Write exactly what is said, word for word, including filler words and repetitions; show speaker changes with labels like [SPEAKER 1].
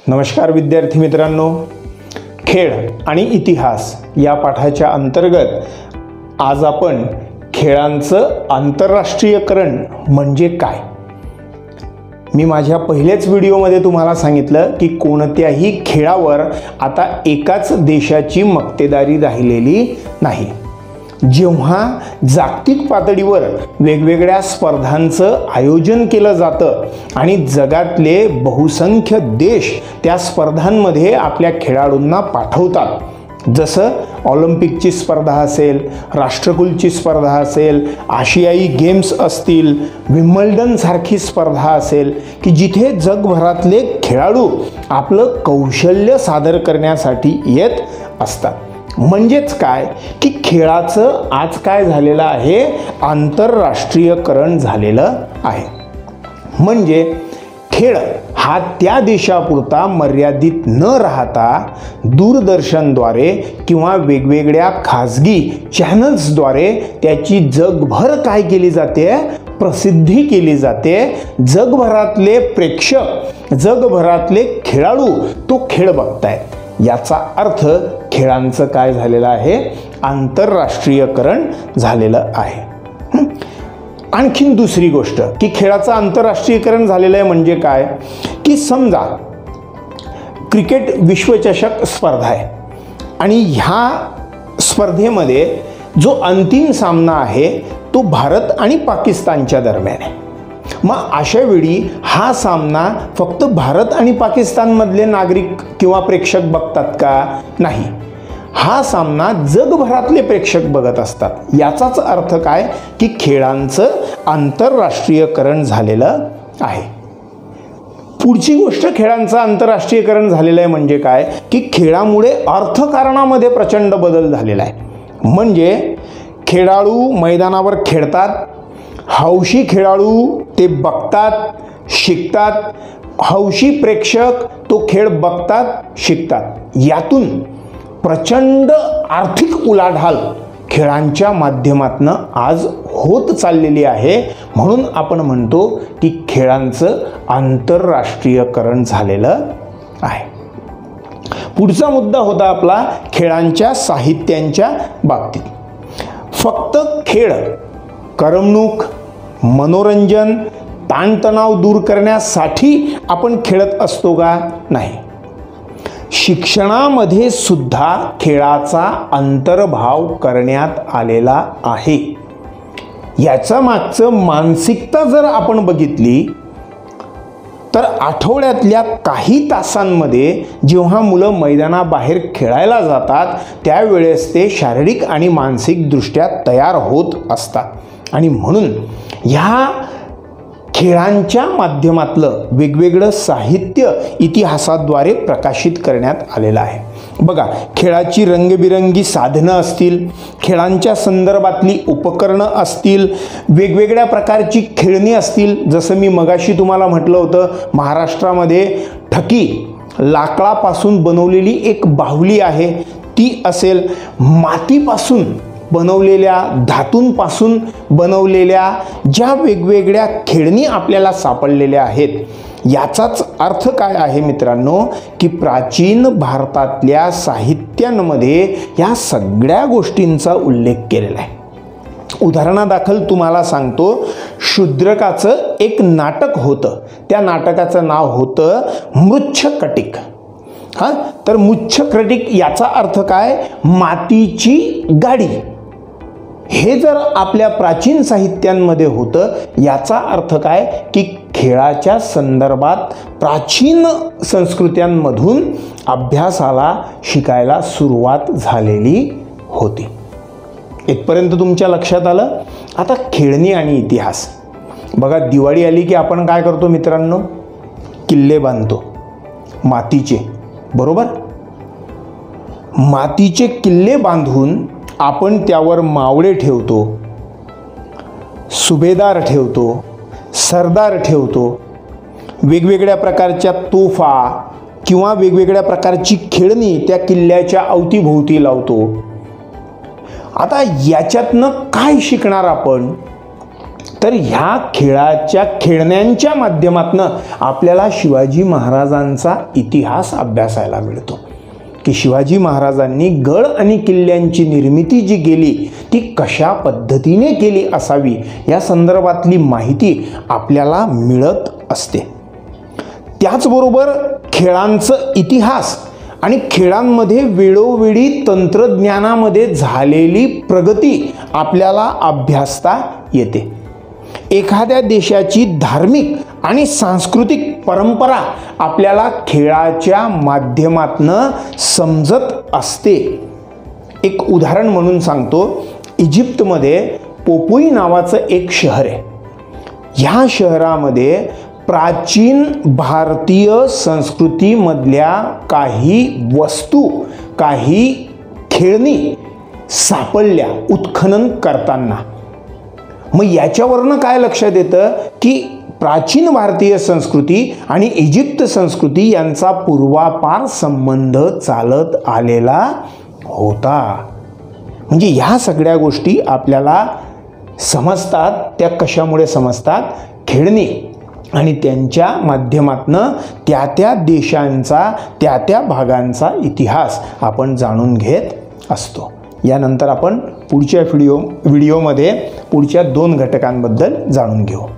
[SPEAKER 1] नमस्कार विद्यार्थी मित्रांनो, खेळ आणि इतिहास या पाठाच्या अंतर्गत आज आपण खेळांचं आंतरराष्ट्रीयकरण म्हणजे काय, मी माझ्या पहिल्याच व्हिडिओमध्ये तुम्हाला सांगितलं की कोणत्याही खेळावर आता एकाच देशाची मक्तेदारी राहिलेली नाही. जेव्हा जागतिक पातळीवर वेगवेगळ्या स्पर्धांचं आयोजन केलं जातं आणि जगातले बहुसंख्य देश त्या स्पर्धांमध्ये आपल्या खेळाडूंना पाठवतात, जसं ऑलिम्पिकची स्पर्धा असेल, राष्ट्रकुलची स्पर्धा असेल, आशियाई गेम्स असतील, विम्बल्डन सारखी स्पर्धा असेल की जिथे जगभरातले खेळाडू आपलं कौशल्य सादर करण्यासाठी येत असतात. म्हणजेच काय की खेळाचं आज काय झालेलं आहे, आंतरराष्ट्रीयकरण झालेलं आहे. म्हणजे खेळ हा त्या देशापुरता मर्यादित न राहता दूरदर्शनद्वारे किंवा वेगवेगळ्या खाजगी चॅनल्सद्वारे त्याची जगभर काय केली जाते, प्रसिद्धी केली जाते. जगभरातले प्रेक्षक, जगभरातले खेळाडू तो खेळ बघतायत. याचा अर्थ खेळांचं काय झालेलं आहे, आंतरराष्ट्रीयकरण झालेलं आहे. आणखीन दुसरी गोष्ट की खेळाचं आंतरराष्ट्रीयकरण झालेलं आहे म्हणजे काय की समजा क्रिकेट विश्वचषक स्पर्धा आहे आणि ह्या स्पर्धेमध्ये जो अंतिम सामना आहे तो भारत आणि पाकिस्तानच्या दरम्यान आहे. मग अशा वेळी हा सामना फक्त भारत आणि पाकिस्तानमधले नागरिक किंवा प्रेक्षक बघतात का? नाही, हा सामना जगभरातले प्रेक्षक बघत असतात. याचाच अर्थ काय की खेळांचं आंतरराष्ट्रीयकरण झालेलं आहे. पुढची गोष्ट खेळांचं आंतरराष्ट्रीयकरण झालेलं आहे म्हणजे काय की खेळामुळे अर्थकारणामध्ये प्रचंड बदल झालेला आहे. म्हणजे खेळाडू मैदानावर खेळतात, हौशी खेळाडू ते बघतात, शिकतात, हौशी प्रेक्षक तो खेळ बघतात, शिकतात. यातून प्रचंड आर्थिक उलाढाल खेळांच्या माध्यमातून आज होत चाललेली आहे. म्हणून आपण म्हणतो की खेळांचं आंतरराष्ट्रीयकरण झालेलं आहे. पुढचा मुद्दा होता आपला खेळांच्या साहित्यांच्या बाबतीत. फक्त खेळ करमणूक, मनोरंजन, ताणतणाव दूर करण्यासाठी आपण खेळत असतो का? नाही. शिक्षणामध्ये सुद्धा खेळाचा अंतर्भाव करण्यात आलेला आहे. याच्या मागचं मानसिकता जर आपण बघितली तर आठवड्यातल्या काही तासांमध्ये जेव्हा मुलं मैदानाबाहेर खेळायला जातात त्यावेळेस ते शारीरिक आणि मानसिकदृष्ट्या तयार होत असतात आणि म्हणून ह्या खेळांच्या माध्यमातलं वेगवेगळं साहित्य इतिहासाद्वारे प्रकाशित करण्यात आलेलं आहे. बघा, खेळाची रंगबिरंगी साधनं असतील, खेळांच्या संदर्भातली उपकरणं असतील, वेगवेगळ्या प्रकारची खेळणी असतील. जसं मी मगाशी तुम्हाला म्हटलं होतं, महाराष्ट्रामध्ये ठकी लाकडापासून बनवलेली एक बाहुली आहे ती असेल, मातीपासून बनवलेल्या, धातूंपासून बनवलेल्या ज्या वेगवेगळ्या खेळणी आपल्याला सापडलेल्या आहेत. याचाच अर्थ काय आहे मित्रांनो की प्राचीन भारतातल्या साहित्यांमध्ये या सगळ्या गोष्टींचा उल्लेख केलेला आहे. उदाहरणादाखल तुम्हाला सांगतो, शूद्रकाचं एक नाटक होतं, त्या नाटकाचं नाव होतं मृच्छकटिक. हां, तर मृच्छकटिक याचा अर्थ काय, मातीची गाडी. हे जर आपल्या प्राचीन साहित्यांमध्ये होतं, याचा अर्थ काय की खेळाच्या संदर्भात प्राचीन संस्कृत्यांमधून अभ्यासाला शिकायला सुरुवात झालेली होती. इथपर्यंत तुमच्या लक्षात आलं. आता खेळणी आणि इतिहास. बघा, दिवाळी आली की आपण काय करतो मित्रांनो, किल्ले बांधतो मातीचे, बरोबर. मातीचे किल्ले बांधून आपण त्यावर मावळे ठेवतो, सुभेदार ठेवतो, सरदार ठेवतो, वेगवेगळ्या प्रकारच्या तोफा किंवा वेगवेगळ्या प्रकारची खेळणी त्या किल्ल्याच्या अवतीभोवती लावतो. आता याच्यातनं काय शिकणार आपण तर ह्या खेळाच्या खेळण्यांच्या माध्यमातून आपल्याला शिवाजी महाराजांचा इतिहास अभ्यासायला मिळतो की शिवाजी महाराजांनी गड आणि किल्ल्यांची निर्मिती जी केली ती कशा पद्धतीने केली असावी या संदर्भातली माहिती आपल्याला मिळत असते. त्याचबरोबर खेळांचं इतिहास आणि खेळांमध्ये वेळोवेळी तंत्रज्ञानामध्ये झालेली प्रगती आपल्याला अभ्यासता येते. एखाद्या देशाची धार्मिक आणि सांस्कृतिक परंपरा आपल्याला खेळाच्या माध्यमातून समजत असते. एक उदाहरण म्हणून सांगतो, इजिप्तमध्ये पोपुई नावाचं एक शहर आहे. ह्या शहरामध्ये प्राचीन भारतीय संस्कृतीमधल्या काही वस्तू, काही खेळणी सापडल्या उत्खनन करताना. मग याच्यावरनं काय लक्षात येतं की प्राचीन भारतीय संस्कृती आणि इजिप्त संस्कृती यांचा पूर्वापार संबंध चालत आलेला होता. म्हणजे ह्या सगळ्या गोष्टी आपल्याला समजतात. त्या कशामुळे समजतात? खेळणी आणि त्यांच्या माध्यमातनं त्या त्या देशांचा, त्या त्या भागांचा इतिहास आपण जाणून घेत असतो. यानंतर आपण पुढच्या व्हिडिओ व्हिडिओमध्ये पुढच्या दोन घटकांबद्दल जाणून घेऊ.